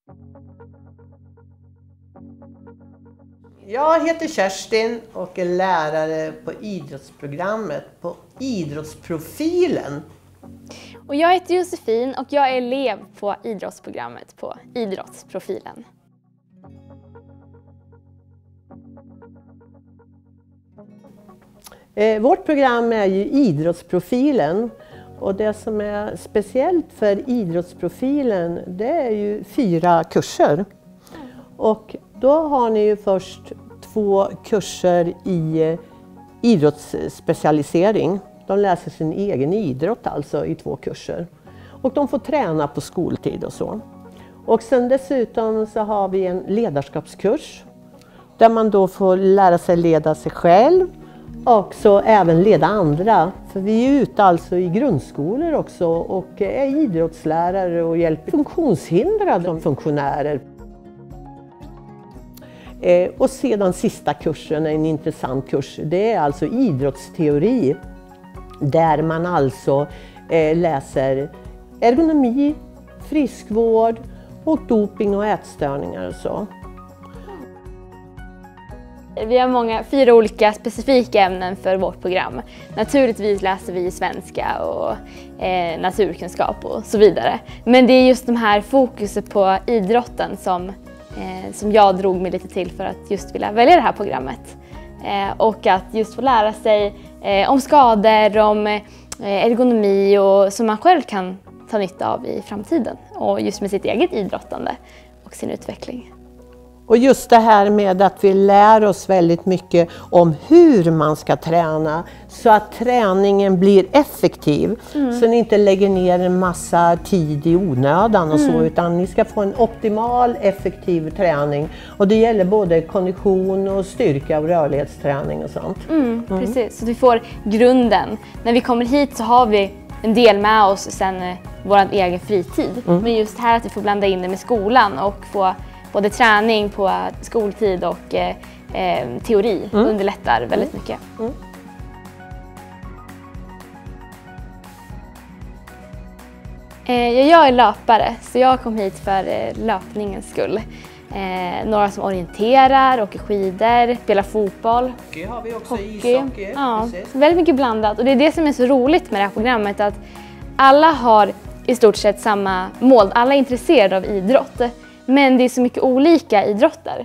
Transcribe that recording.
Jag heter Kerstin och är lärare på idrottsprogrammet på Idrottsprofilen. Och jag heter Josefin och jag är elev på idrottsprogrammet på Idrottsprofilen. Vårt program är ju Idrottsprofilen och det som är speciellt för Idrottsprofilen det är ju 4 kurser. Och då har ni ju först 2 kurser i idrottsspecialisering. De läser sin egen idrott alltså i 2 kurser. Och de får träna på skoltid och så. Och sen dessutom så har vi en ledarskapskurs där man då får lära sig leda sig själv och så även leda andra. För vi är ute alltså i grundskolor också och är idrottslärare och hjälper funktionshindrade funktionärer. Och sedan sista kursen, en intressant kurs, det är alltså idrottsteori. Där man alltså läser ergonomi, friskvård och doping och ätstörningar och så. Vi har 4 olika specifika ämnen för vårt program. Naturligtvis läser vi svenska och naturkunskap och så vidare. Men det är just de här fokuset på idrotten som jag drog mig lite till för att just vilja välja det här programmet. Och att just få lära sig om skador, om ergonomi och som man själv kan ta nytta av i framtiden. Och just med sitt eget idrottande och sin utveckling. Och just det här med att vi lär oss väldigt mycket om hur man ska träna så att träningen blir effektiv. Så ni inte lägger ner en massa tid i onödan och så utan ni ska få en optimal effektiv träning. Och det gäller både kondition och styrka och rörlighetsträning och sånt. Precis, så vi får grunden. När vi kommer hit så har vi en del med oss sen vår egen fritid. Men just här att vi får blanda in det med skolan och få både träning på skoltid och teori underlättar väldigt mycket. Jag är löpare så jag kom hit för löpningens skull. Några som orienterar, åker skidor, spelar fotboll. Hockey har vi också, ishockey. Ja, väldigt mycket blandat. Och det är det som är så roligt med det här programmet att alla har i stort sett samma mål. Alla är intresserade av idrott. Men det är så mycket olika idrotter.